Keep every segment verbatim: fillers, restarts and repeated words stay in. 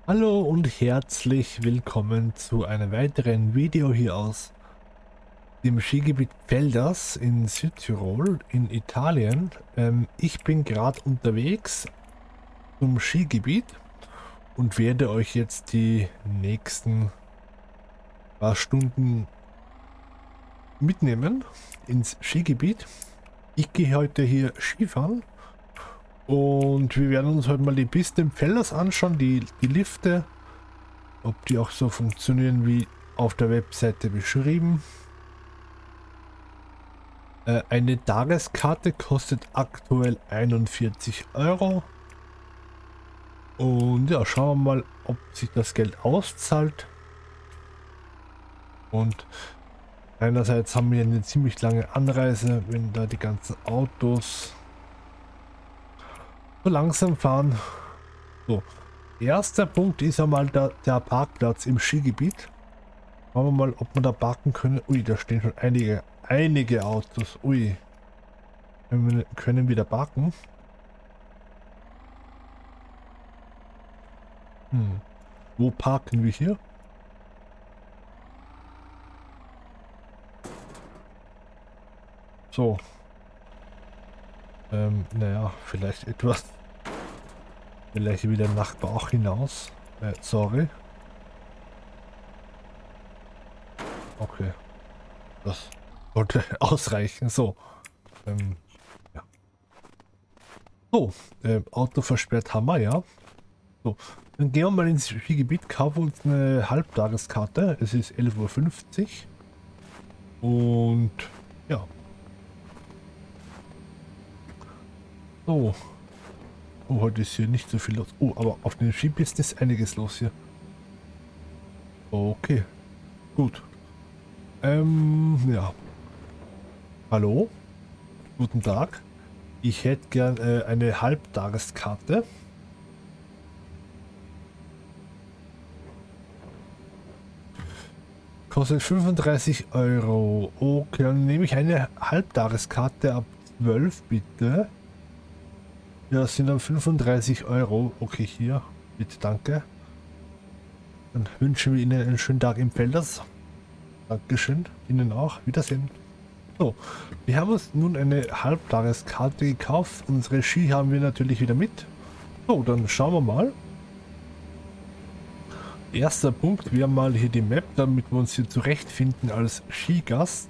Hallo und herzlich willkommen zu einem weiteren Video hier aus dem Skigebiet Felders in Südtirol in Italien. Ähm, ich bin gerade unterwegs zum Skigebiet und werde euch jetzt die nächsten paar Stunden mitnehmen ins Skigebiet. Ich gehe heute hier Skifahren und wir werden uns heute mal die Piste im Felders anschauen, die, die Lifte. Ob die auch so funktionieren wie auf der Webseite beschrieben. Äh, eine Tageskarte kostet aktuell einundvierzig Euro. Und ja, schauen wir mal, ob sich das Geld auszahlt. Und einerseits haben wir eine ziemlich lange Anreise, wenn da die ganzen Autos so langsam fahren. So, erster Punkt ist einmal der, der Parkplatz im Skigebiet. Schauen wir mal, ob wir da parken können. Ui, da stehen schon einige, einige Autos. Ui. Können wir, können wir da parken? Hm. Wo parken wir hier? So. Ähm, naja, vielleicht etwas. Vielleicht will der Nachbar auch hinaus. Äh, sorry. Okay. Das sollte ausreichen. So. Ähm, ja. So, äh, Auto versperrt haben wir, ja. So, dann gehen wir mal ins Skigebiet, kaufen uns eine Halbtageskarte. Es ist elf Uhr fünfzig. Und ja. So. Oh, heute ist hier nicht so viel los. Oh, aber auf den Skipisten ist einiges los hier. Okay. Gut. Ähm, ja. Hallo? Guten Tag. Ich hätte gern äh, eine Halbtageskarte. Kostet fünfunddreißig Euro. Okay, dann nehme ich eine Halbtageskarte ab zwölf, bitte. Ja, das sind dann fünfunddreißig Euro. Okay, hier. Bitte, danke. Dann wünschen wir Ihnen einen schönen Tag im Felders. Dankeschön. Ihnen auch. Wiedersehen. So, wir haben uns nun eine Halbtageskarte gekauft. Unsere Ski haben wir natürlich wieder mit. So, dann schauen wir mal. Erster Punkt, wir haben mal hier die Map, damit wir uns hier zurechtfinden als Skigast.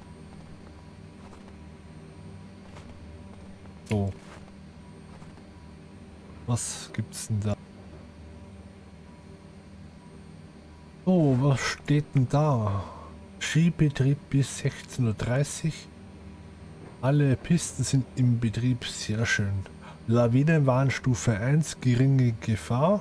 So. Was gibt's denn da? Oh, was steht denn da? Skibetrieb bis sechzehn Uhr dreißig. Alle Pisten sind im Betrieb, sehr schön. Lawinenwarnstufe eins, geringe Gefahr.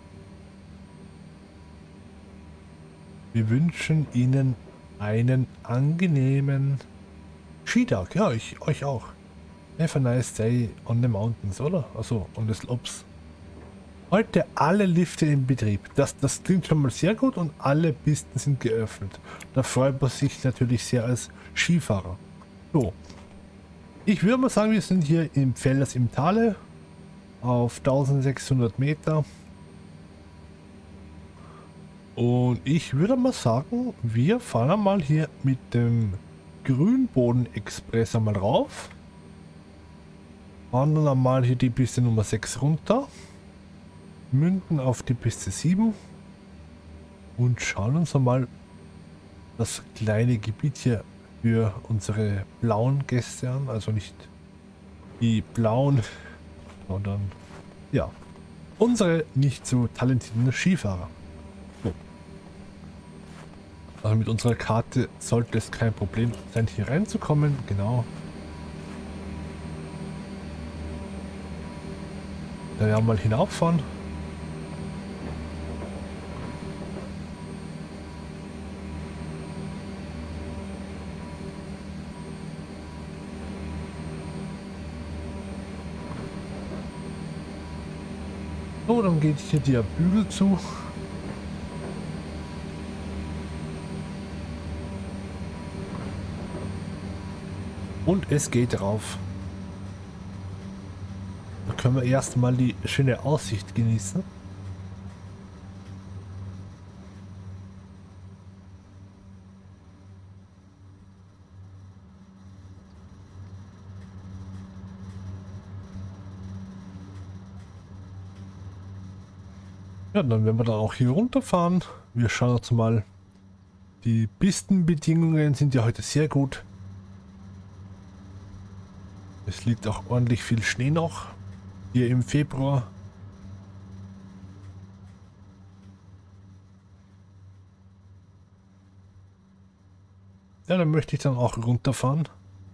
Wir wünschen Ihnen einen angenehmen Skitag. Ja, ich euch auch. Have a nice day on the mountains, oder? Also, on the slopes. Heute alle Lifte in Betrieb. Das, das klingt schon mal sehr gut und alle Pisten sind geöffnet. Da freut man sich natürlich sehr als Skifahrer. So. Ich würde mal sagen, wir sind hier im Felders im Tale auf eintausendsechshundert Meter. Und ich würde mal sagen, wir fahren mal hier mit dem Grünboden-Express einmal rauf. Fahren dann einmal hier die Piste Nummer sechs runter. Münden auf die Piste sieben. Und schauen uns einmal das kleine Gebiet hier für unsere blauen Gäste an. Also nicht die blauen, sondern ja, unsere nicht so talentierten Skifahrer. Also mit unserer Karte sollte es kein Problem sein, hier reinzukommen. Genau. Da werden wir mal hinauffahren. So, dann geht hier der Bügel zu. Und es geht rauf. Da können wir erstmal die schöne Aussicht genießen. Ja, dann werden wir dann auch hier runterfahren. Wir schauen uns mal. Die Pistenbedingungen sind ja heute sehr gut. Es liegt auch ordentlich viel Schnee noch. Hier im Februar. Ja, dann möchte ich dann auch runterfahren.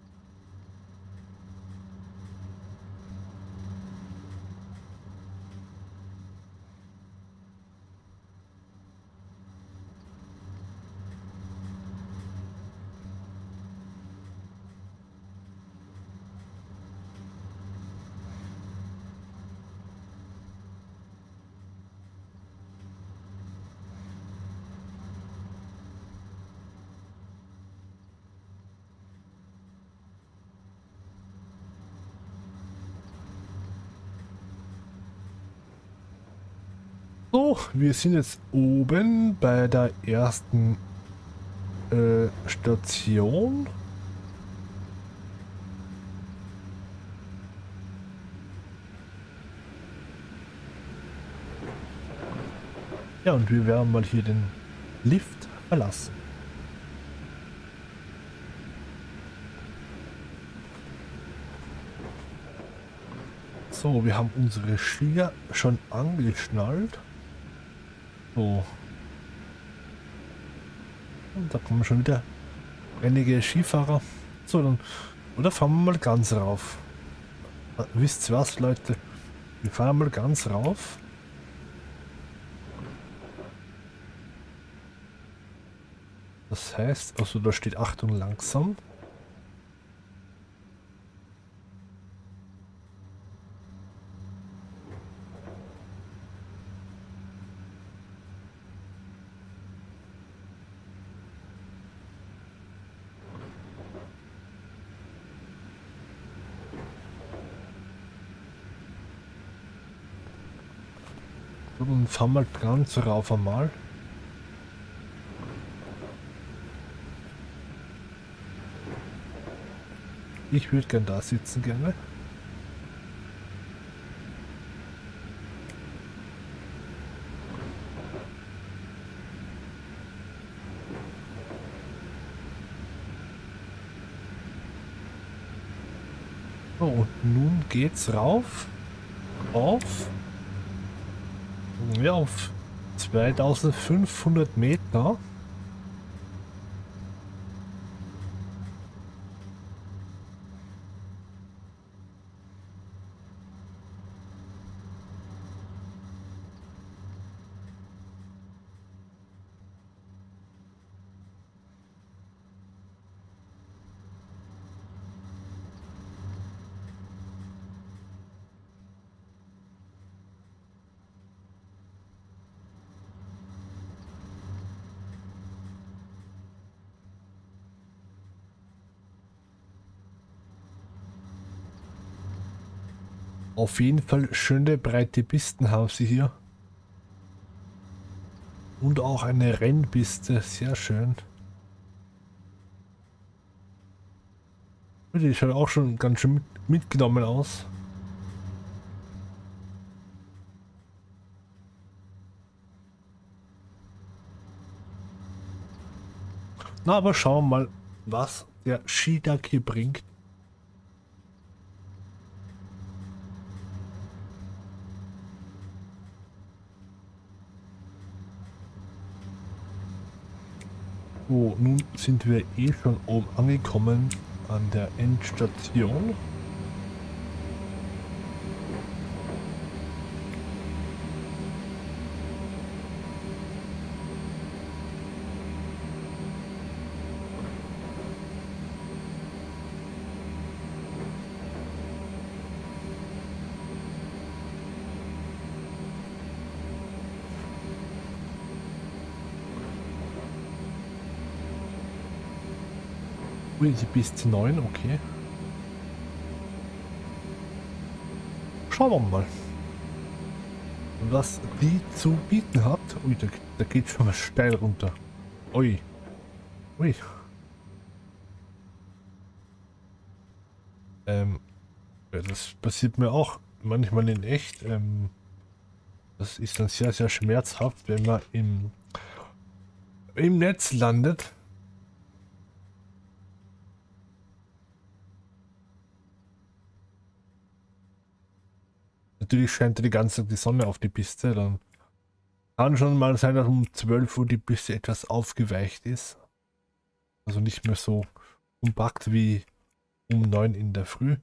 So, wir sind jetzt oben bei der ersten äh, Station. Ja, und wir werden mal hier den Lift verlassen. So, wir haben unsere Skier schon angeschnallt. So. Und da kommen schon wieder einige Skifahrer. So, dann. Oder fahren wir mal ganz rauf. Wisst ihr was, Leute? Wir fahren mal ganz rauf. Das heißt, also da steht Achtung langsam. Und fahren wir ganz rauf einmal. Ich würde gern da sitzen gerne. So, und nun geht's rauf auf, ja, auf zweitausendfünfhundert Meter. Auf jeden Fall schöne breite Pisten haben sie hier. Und auch eine Rennpiste, sehr schön. Die schaut auch schon ganz schön mit, mitgenommen aus. Na, aber schauen wir mal, was der Skitag hier bringt. So, nun sind wir eh schon oben angekommen an der Endstation. Ui, die Piste neun, okay. Schauen wir mal, was die zu bieten hat. Ui, da, da geht schon mal steil runter. Ui. Ui. Ähm, ja, das passiert mir auch manchmal in echt. Ähm, Das ist dann sehr, sehr schmerzhaft, wenn man im, im Netz landet. Natürlich scheint die ganze Zeit die Sonne auf die Piste. Dann kann schon mal sein, dass um zwölf Uhr die Piste etwas aufgeweicht ist. Also nicht mehr so kompakt wie um neun in der Früh.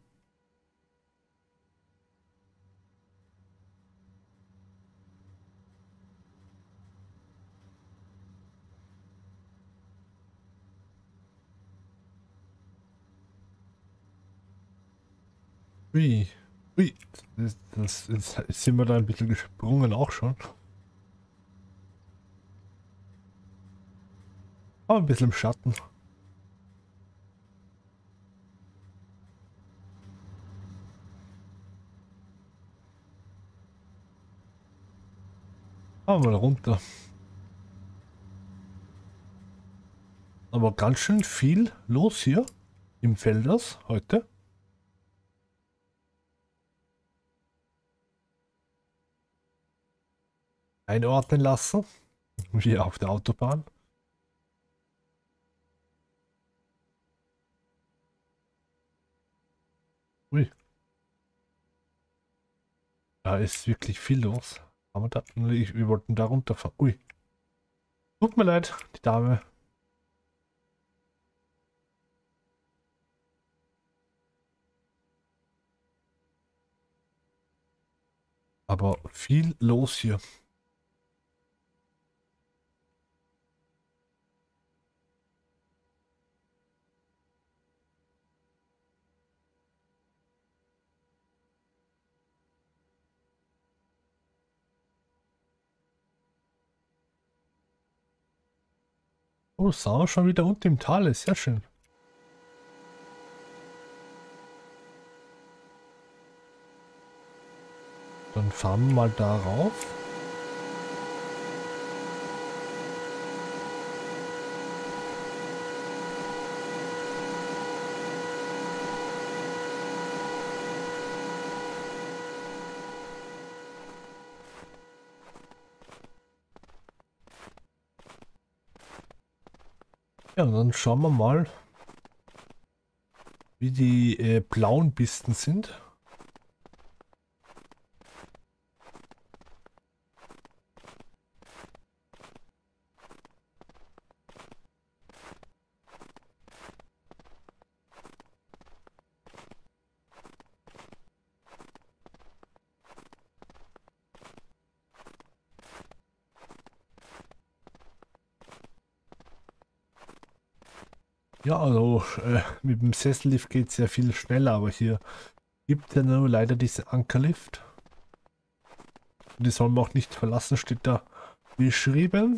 Ui, ui, das, das, das sind wir da ein bisschen gesprungen auch schon. Aber ein bisschen im Schatten. Aber mal runter. Aber ganz schön viel los hier im Felders heute. Einordnen lassen. Wie auf der Autobahn. Ui. Da ist wirklich viel los. Aber da, ich, wir wollten da runterfahren. Ui. Tut mir leid, die Dame. Aber viel los hier. Oh, sah wir schon wieder unten im Tal. Ist sehr schön. Dann fahren wir mal darauf. Ja, und dann schauen wir mal, wie die äh, blauen Pisten sind. Ja, also äh, mit dem Sessellift geht es ja viel schneller, aber hier gibt es ja nur leider diese Ankerlift. Die soll man auch nicht verlassen, steht da beschrieben.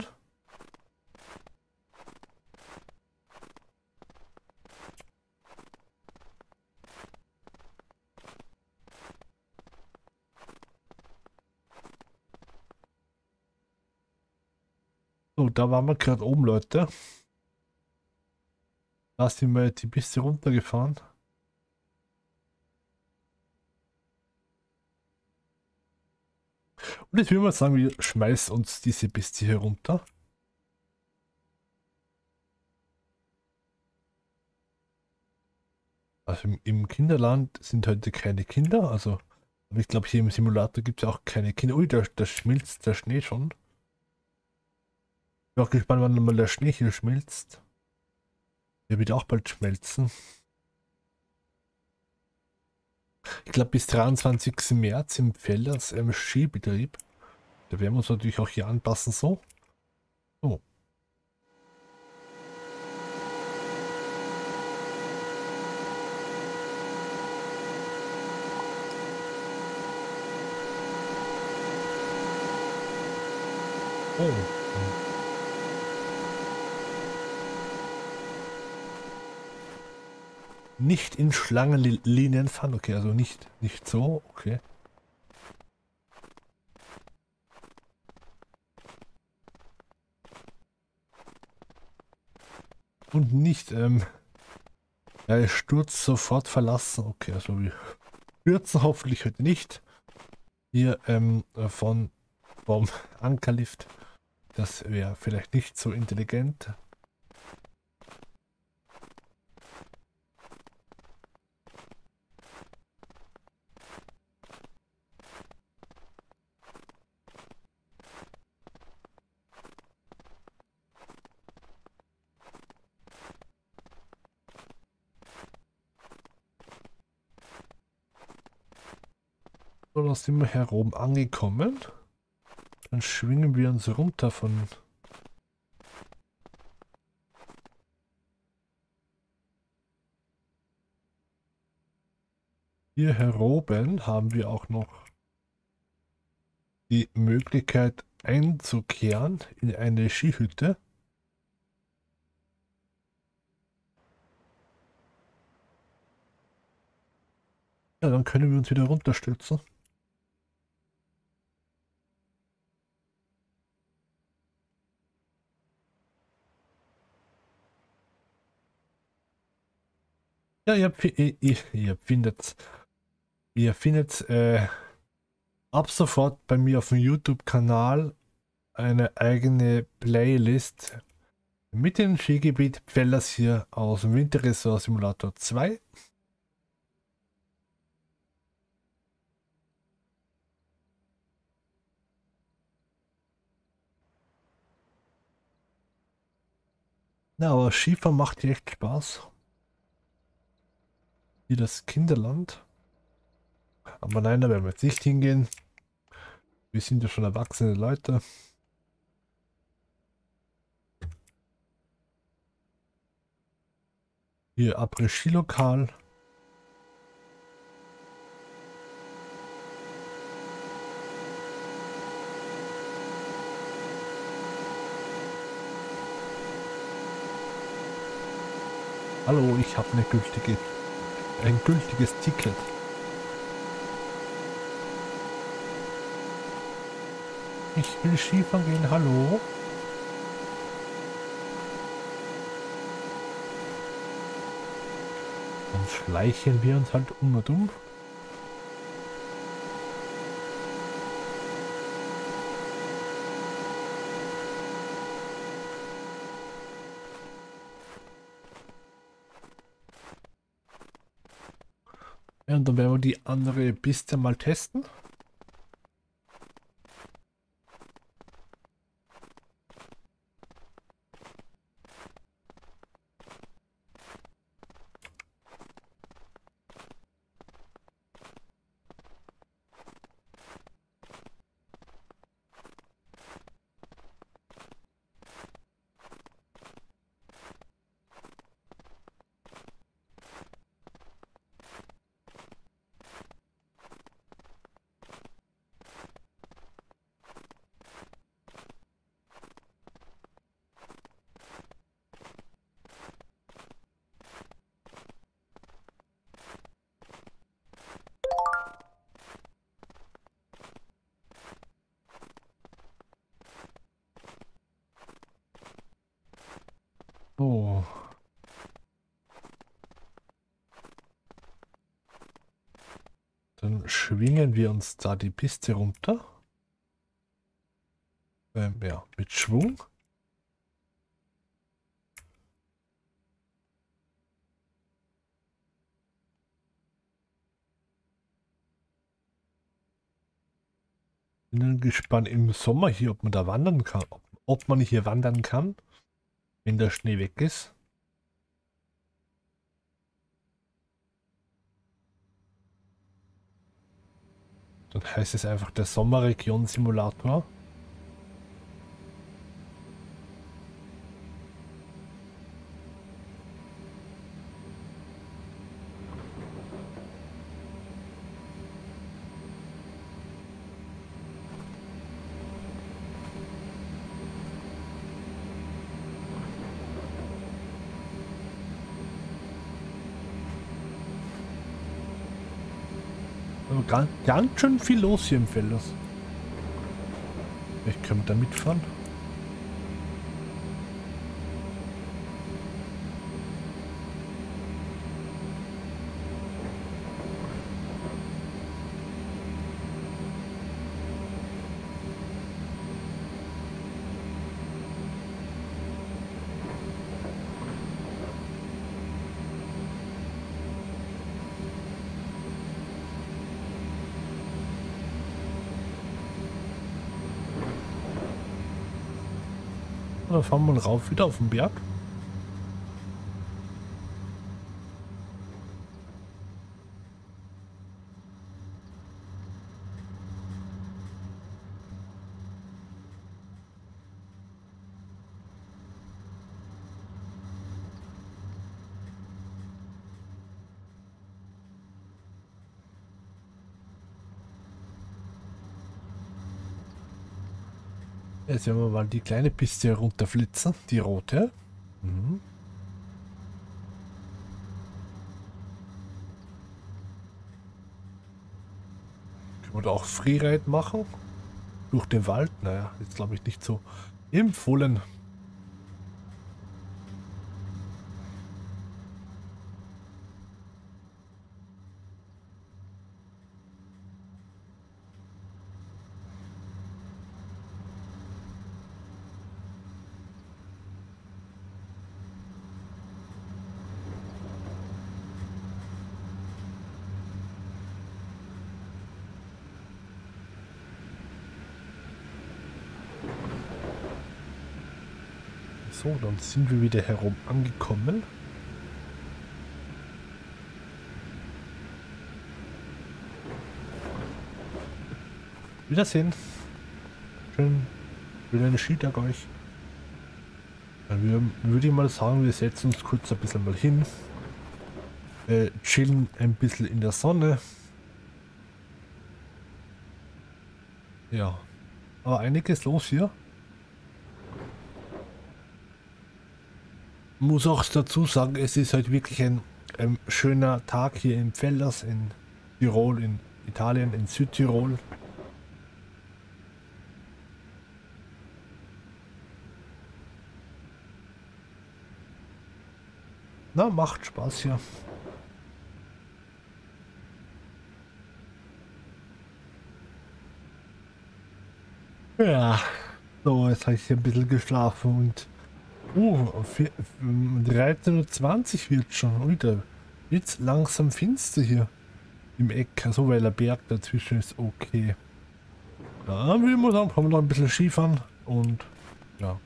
So, da waren wir gerade oben, Leute. Da sind wir die Piste runtergefahren. Und jetzt würde man sagen, wir schmeißen uns diese Piste hier runter. Also im, im Kinderland sind heute keine Kinder, also aber ich glaube hier im Simulator gibt es auch keine Kinder. Ui, da, da schmilzt der Schnee schon. Bin auch gespannt, wann mal der Schnee hier schmilzt. Der wird auch bald schmelzen. Ich glaube bis dreiundzwanzigsten März im Felders ähm, Skibetrieb. Da werden wir uns natürlich auch hier anpassen so. So. Oh. Nicht in Schlangenlinien fahren, okay, also nicht, nicht so, okay. Und nicht, ähm, ja, Sturz sofort verlassen, okay, also wir stürzen hoffentlich heute nicht. Hier, ähm, von vom Ankerlift. Das wäre vielleicht nicht so intelligent. So, da sind wir hier oben angekommen. Dann schwingen wir uns runter von hier heroben haben wir auch noch die Möglichkeit einzukehren in eine Skihütte. Ja, dann können wir uns wieder runterstürzen. Ja, ihr, ihr, ihr, ihr findet, ihr findet äh, ab sofort bei mir auf dem YouTube-Kanal eine eigene Playlist mit dem Skigebiet Pfällers hier aus dem Winterresort Simulator zwei. Na, aber Skifahren macht hier echt Spaß. Hier das Kinderland. Aber nein, da werden wir jetzt nicht hingehen. Wir sind ja schon erwachsene Leute. Hier Après-Ski-Lokal. Hallo, ich habe eine gültige, ein gültiges Ticket. Ich will Skifahren gehen, hallo. Dann schleichen wir uns halt um und um. Ja, und dann werden wir die andere Piste mal testen. Oh. Dann schwingen wir uns da die Piste runter. Ähm, ja, mit Schwung. Bin gespannt im Sommer hier, ob man da wandern kann. Ob, ob man hier wandern kann, wenn der Schnee weg ist. Dann heißt es einfach der Sommerregion Simulator. Ganz, ganz schön viel los hier im Felders. Vielleicht können wir da mitfahren. Dann fahren wir rauf wieder auf den Berg. Jetzt werden wir mal die kleine Piste runterflitzen, die rote. Mhm. Können wir da auch Freeride machen? Durch den Wald? Naja, jetzt glaube ich nicht so empfohlen. So, dann sind wir wieder herum angekommen. Wiedersehen. Schön. Schönen Skitag euch. Dann würde ich mal sagen, wir setzen uns kurz ein bisschen mal hin. Äh, chillen ein bisschen in der Sonne. Ja. Aber einiges los hier. Muss auch dazu sagen, es ist halt wirklich ein, ein schöner Tag hier im Pfälders in Tirol, in Italien, in Südtirol. Na, macht Spaß hier. Ja, so, jetzt habe ich hier ein bisschen geschlafen und uh, dreizehn Uhr zwanzig wird schon. Wieder jetzt langsam finster hier im Eck, also weil der Berg dazwischen ist. Okay. Ja, wie immer sagen, haben wir noch ein bisschen Skifahren und ja.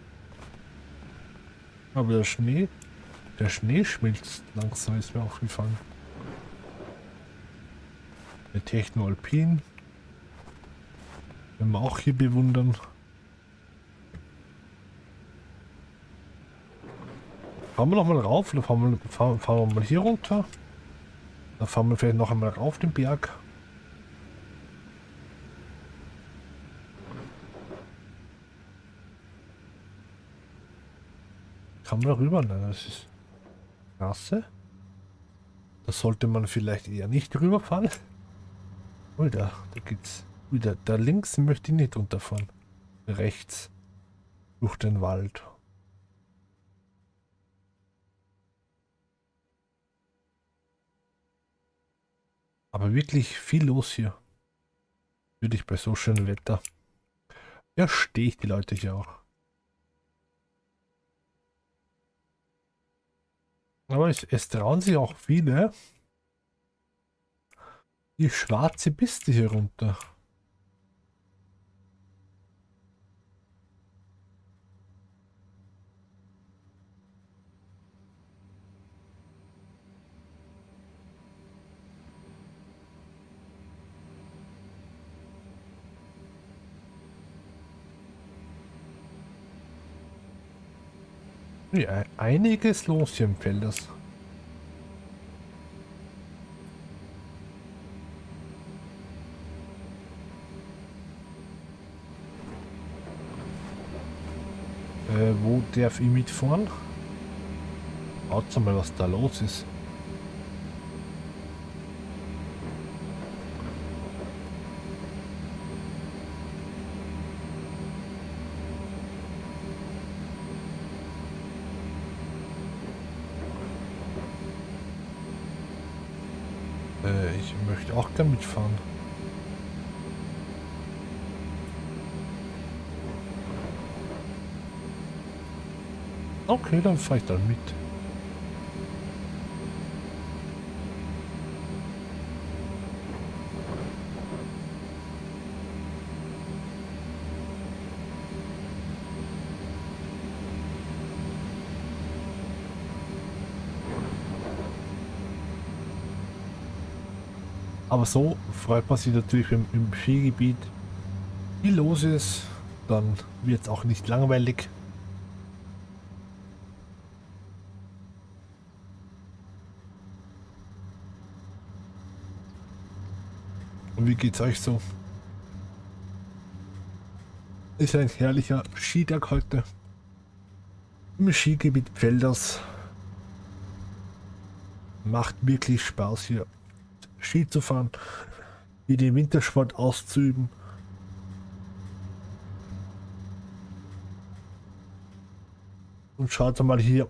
Aber der Schnee, der Schnee schmilzt langsam, ist mir aufgefallen. Der Techno Alpin. Wenn wir auch hier bewundern. Fahren wir noch mal rauf, dann fahren wir, fahren, fahren wir mal hier runter. Dann fahren wir vielleicht noch einmal rauf den Berg. Kann man rüber? Nein, das ist Straße. Da sollte man vielleicht eher nicht rüberfahren. Oh, da, da geht's wieder. Da links möchte ich nicht runterfahren. Rechts. Durch den Wald. Aber wirklich viel los hier. Würde ich bei so schönem Wetter. Ja, stehe ich die Leute hier auch. Aber es, es trauen sich auch viele, die schwarze Piste hier runter. Ja, einiges los hier im Felders. Äh, wo darf ich mitfahren? Schaut mal, was da los ist. Äh, ich möchte auch gerne mitfahren. Okay, dann fahre ich dann mit. Aber so freut man sich natürlich, wenn im Skigebiet viel los ist, dann wird es auch nicht langweilig. Und wie geht's euch so? Ist ein herrlicher Skitag heute im Skigebiet Pfelders. Macht wirklich Spaß hier Ski zu fahren, wie den Wintersport auszuüben. Und schaut mal hier.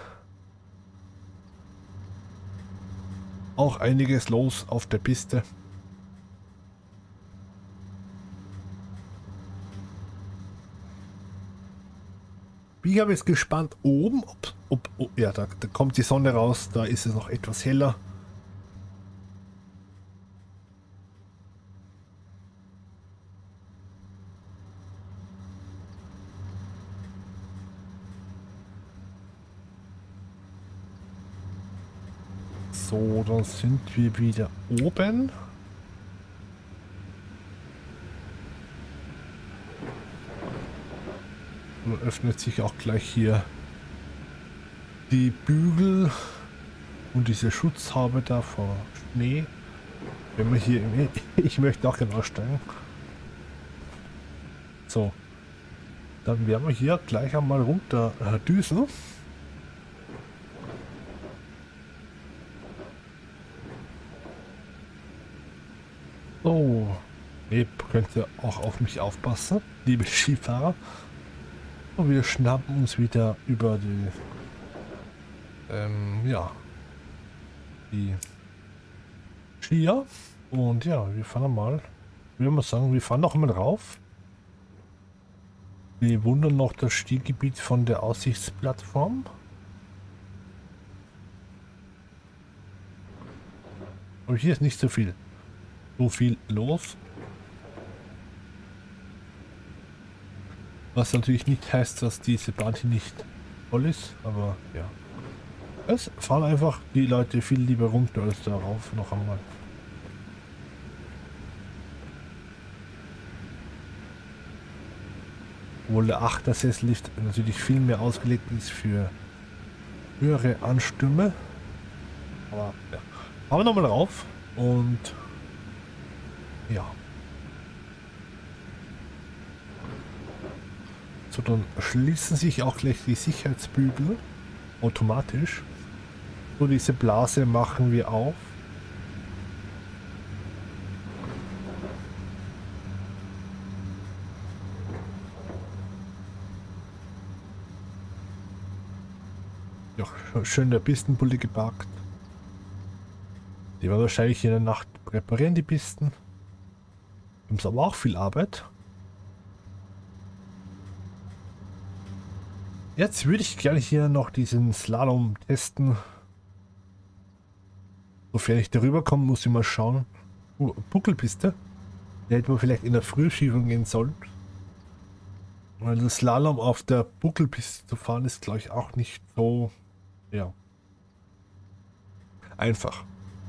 Auch einiges los auf der Piste. Ich habe jetzt gespannt oben, ob, ob, ob ja, da, da kommt die Sonne raus, da ist es noch etwas heller. So, dann sind wir wieder oben. Und öffnet sich auch gleich hier die Bügel und diese Schutzhaube da vor Schnee. Wenn wir hier im ich möchte auch genau aussteigen. So, dann werden wir hier gleich einmal runter äh, düsen. So, ne, könnt ihr auch auf mich aufpassen, liebe Skifahrer. Und wir schnappen uns wieder über die, ähm, ja, die Skier. Und ja, wir fahren mal, ich würde mal sagen, wir fahren noch mal rauf. Wir wundern noch das Skigebiet von der Aussichtsplattform. Aber hier ist nicht so viel, so viel los. Was natürlich nicht heißt, dass diese Bahn hier nicht voll ist, aber ja. Es fahren einfach die Leute viel lieber runter als darauf noch einmal. Obwohl der Achtersesslift natürlich viel mehr ausgelegt ist für höhere Anstürme. Aber ja. Fahren wir nochmal rauf und ja. So, dann schließen sich auch gleich die Sicherheitsbügel automatisch. So, diese Blase machen wir auf. Ja, schön der Pistenbulle geparkt. Die werden wahrscheinlich in der Nacht präparieren, die Pisten. Haben aber auch viel Arbeit. Jetzt würde ich gerne hier noch diesen Slalom testen. Sofern ich darüber komme, muss ich mal schauen. Uh, Buckelpiste. Da hätte man vielleicht in der Frühschiebung gehen sollen. Weil das Slalom auf der Buckelpiste zu fahren ist, glaube ich, auch nicht so, ja, einfach.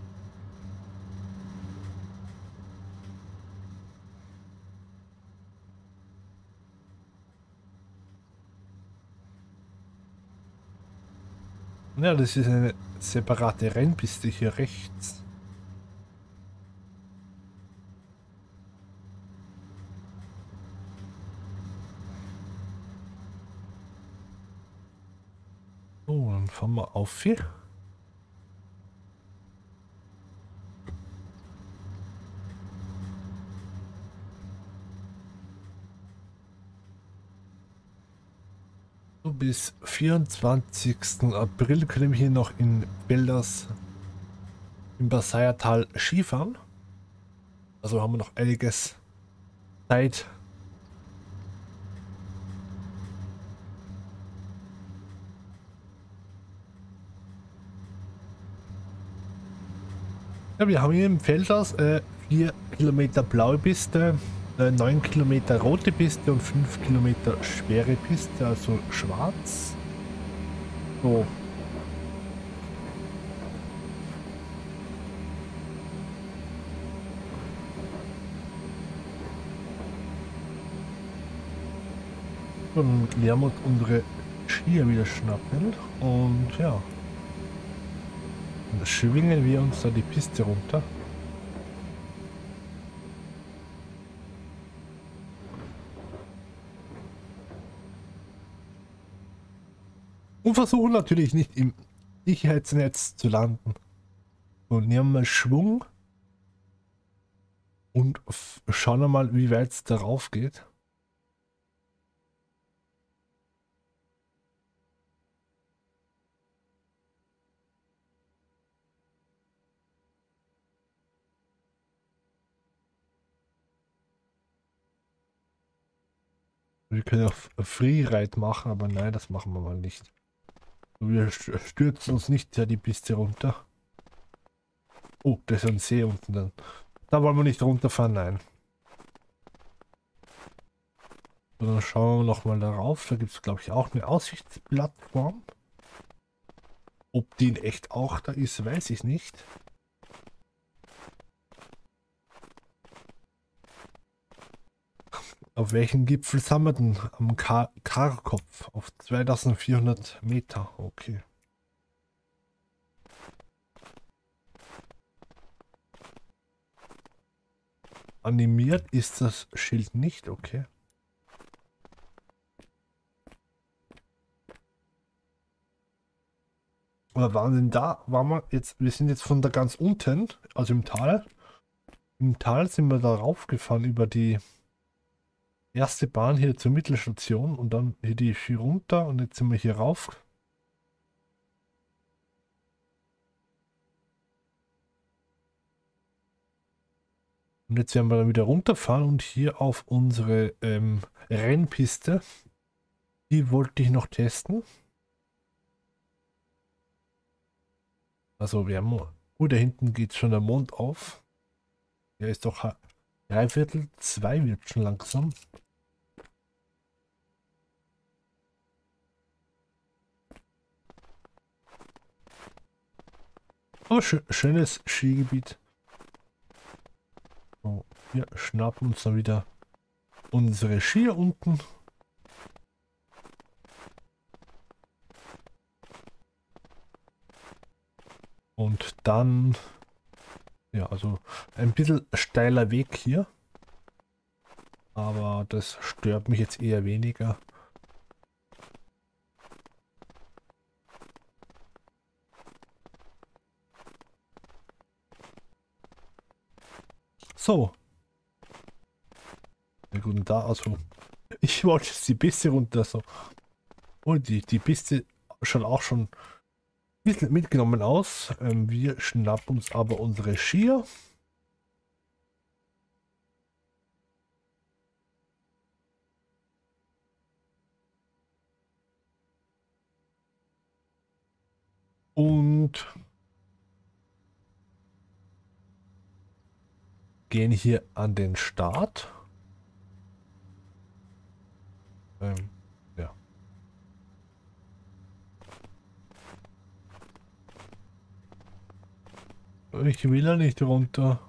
Ja, das ist eine separate Rennpiste hier rechts. So, dann fahren wir auf hier. Bis vierundzwanzigsten April können wir hier noch in Pfelders im Basseiertal Skifahren. Also haben wir noch einiges Zeit. Ja, wir haben hier im Pfelders äh, vier Kilometer blaue Piste, neun Kilometer rote Piste und fünf Kilometer schwere Piste, also schwarz. So. Dann werden wir uns unsere Skier wieder schnappen und ja, dann schwingen wir uns da die Piste runter. Und versuchen natürlich nicht im Sicherheitsnetz zu landen. So, nehmen wir Schwung und schauen wir mal, wie weit es darauf geht. Wir können auch Freeride machen, aber nein, das machen wir mal nicht. Wir stürzen uns nicht ja die Piste runter. Oh, da ist ein See unten dann. Da wollen wir nicht runterfahren, nein. So, dann schauen wir nochmal darauf. Da gibt es, glaube ich, auch eine Aussichtsplattform. Ob die in echt auch da ist, weiß ich nicht. Auf welchen Gipfel sind wir denn? Am Kar Karkopf auf zweitausendvierhundert Meter. Okay. Animiert ist das Schild nicht, okay. Aber waren denn da, waren wir jetzt, wir sind jetzt von da ganz unten, also im Tal. Im Tal sind wir da raufgefahren über die erste Bahn hier zur Mittelstation und dann hier die Ski runter und jetzt sind wir hier rauf. Und jetzt werden wir dann wieder runterfahren und hier auf unsere ähm, Rennpiste. Die wollte ich noch testen. Also wir haben, oh, da hinten geht schon der Mond auf. Der ist doch dreiviertel zwei, wird schon langsam. Oh, schön, schönes Skigebiet. So, wir schnappen uns dann wieder unsere Skier unten. Und dann, ja, also ein bisschen steiler Weg hier. Aber das stört mich jetzt eher weniger. So. Ja gut, und da, also ich wollte jetzt die Piste runter, so. Und die, die Piste schaut auch schon ein bisschen mitgenommen aus. Ähm, wir schnappen uns aber unsere Skier. Und gehen hier an den Start. Ähm, ja. Ich will ja nicht runter.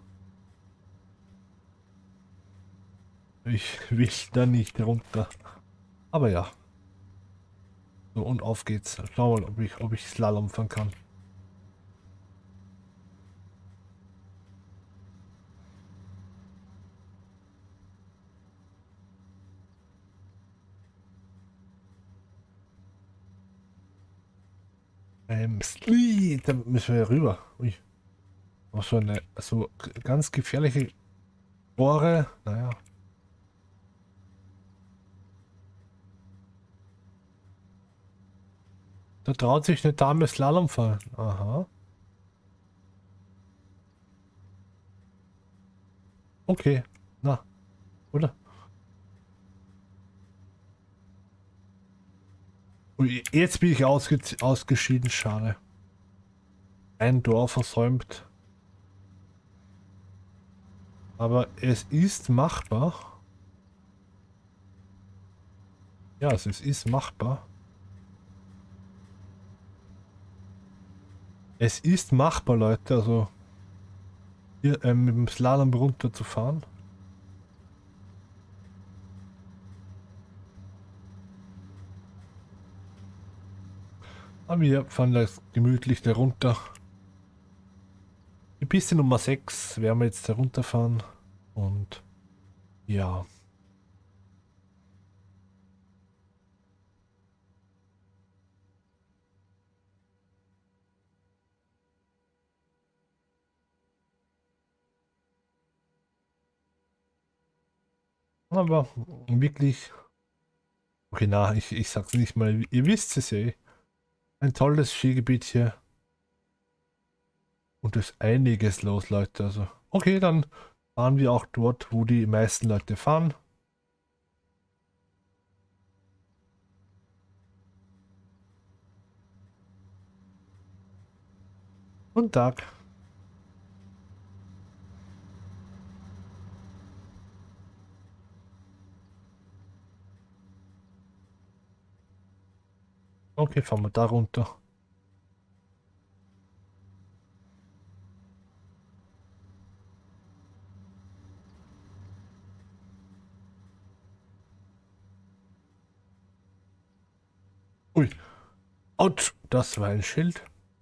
Ich will da nicht runter. Aber ja. So, und auf geht's. Schau mal, ob ich, ob ich Slalom fahren kann. Ähm, Sli, da müssen wir ja rüber. Ui. Auch so eine, so ganz gefährliche Rohre. Naja. Da traut sich eine Dame Slalom fahren. Aha. Okay. Na, oder? Ui, jetzt bin ich ausge ausgeschieden. Schade. Ein Tor versäumt. Aber es ist machbar. Ja, es ist machbar. Es ist machbar, Leute. Also hier ähm, mit dem Slalom runter zu fahren. Aber wir fahren das gemütlich da runter. Die Piste Nummer sechs werden wir jetzt da runterfahren. Und ja. Aber wirklich. Okay, na, ich, ich sag's nicht mal. Ihr wisst es ja. Ein tolles Skigebiet hier. Und es ist einiges los, Leute. Also, okay, dann fahren wir auch dort, wo die meisten Leute fahren. Guten Tag. Okay, fahren wir da runter. Ui. Autsch, das war ein Schild.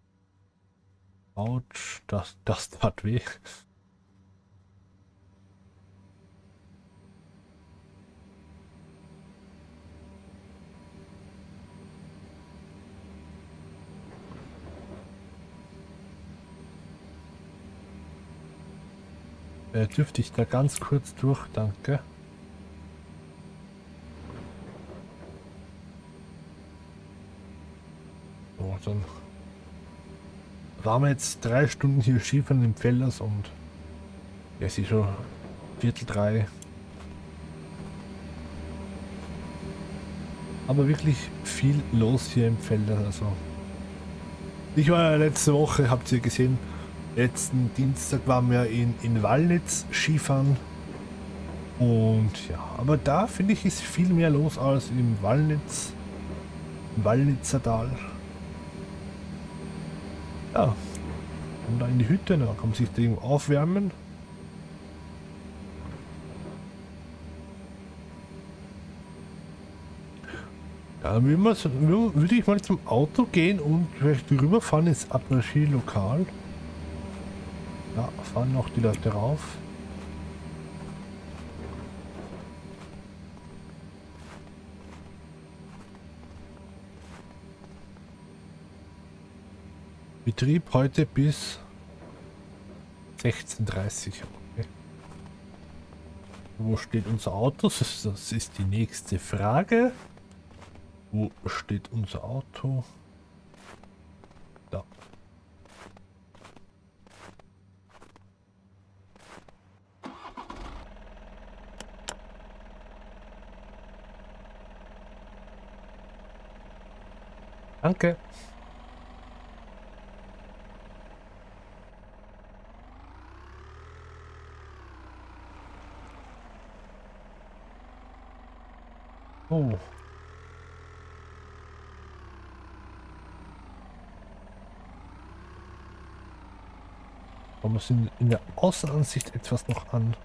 Autsch, das, das tat weh. Äh, dürfte ich da ganz kurz durch, danke. So, dann waren wir jetzt drei Stunden hier Skifahren im Fellers und ja, es ist schon Viertel drei. Aber wirklich viel los hier im Felder. Also ich war ja letzte Woche, habt ihr gesehen, letzten Dienstag waren wir in, in Wallnitz Skifahren. Und ja, aber da finde ich ist viel mehr los als im Wallnitz, im Wallnitzer Tal. Ja, und da in die Hütte, da kann man sich da aufwärmen. Ja, dann würde, man, würde ich mal zum Auto gehen und vielleicht rüberfahren ins Après-Ski-Lokal. Ja, fahren noch die Leute rauf. Betrieb heute bis sechzehn Uhr dreißig. Okay. Wo steht unser Auto? Das, das ist die nächste Frage. Wo steht unser Auto? Da. Danke. Oh. Schauen wir uns in, in der Außenansicht etwas noch an.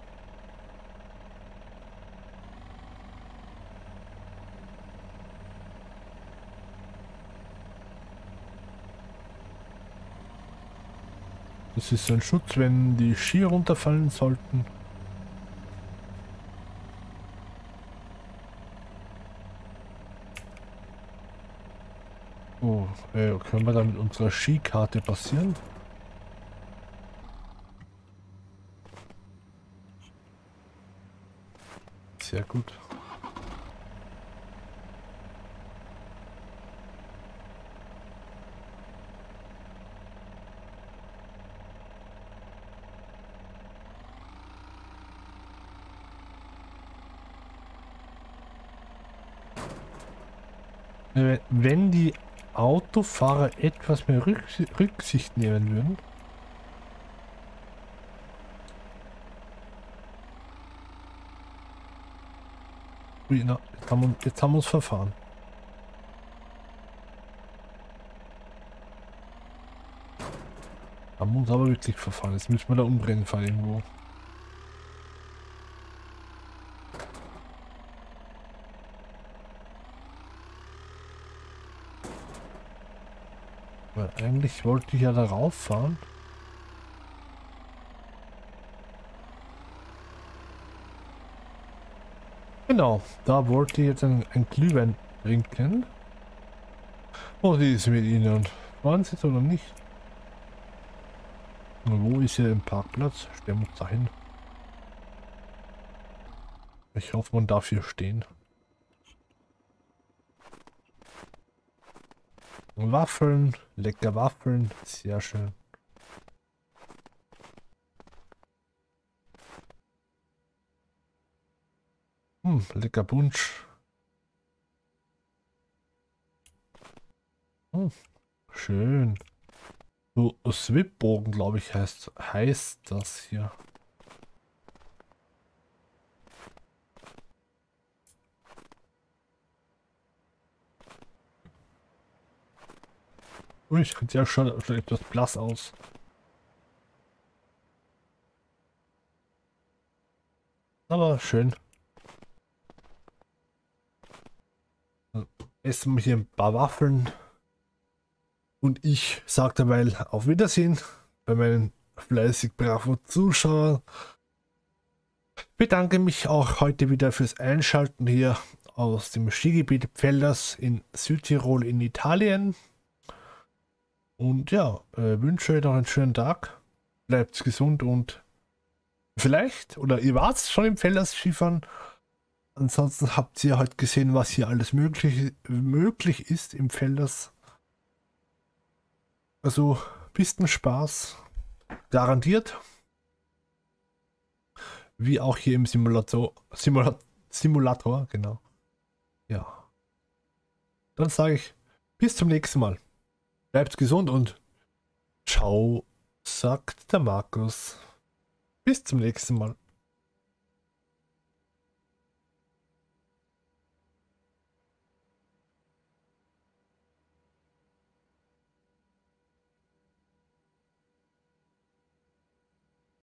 Das ist so ein Schutz, wenn die Skier runterfallen sollten. Oh, äh, können wir da mit unserer Skikarte passieren? Sehr gut. Äh, wenn die Autofahrer etwas mehr Rücks Rücksicht nehmen würden. Ui, na, jetzt haben wir, jetzt haben wir uns verfahren. Haben wir uns aber wirklich verfahren. Jetzt müssen wir da umbrennen fahren irgendwo. Weil eigentlich wollte ich ja darauf fahren. Genau, da wollte ich jetzt ein, ein Glühwein trinken. Oh, wie ist mit Ihnen? Waren Sie es oder nicht? Und wo ist hier ein Parkplatz? Stellen wir uns da hin. Ich hoffe, man darf hier stehen. Waffeln, lecker Waffeln, sehr schön. Hm, lecker Punsch. Hm, schön. So, Swipbogen, glaube ich, heißt, heißt das hier. Ui, sieht ja schon, schon etwas blass aus. Aber schön. Dann essen wir hier ein paar Waffeln. Und ich sage dabei auf Wiedersehen bei meinen fleißig braven Zuschauern. Bedanke mich auch heute wieder fürs Einschalten hier aus dem Skigebiet Pfälders in Südtirol in Italien. Und ja, äh, wünsche euch noch einen schönen Tag. Bleibt gesund und vielleicht, oder ihr wart schon im Pfälders Skifahren. Ansonsten habt ihr heute gesehen, was hier alles möglich, möglich ist im Pfälders. Also Pistenspaß garantiert. Wie auch hier im Simulator. Simula Simulator, genau. Ja. Dann sage ich bis zum nächsten Mal. Bleibt gesund und ciao, sagt der Markus. Bis zum nächsten Mal.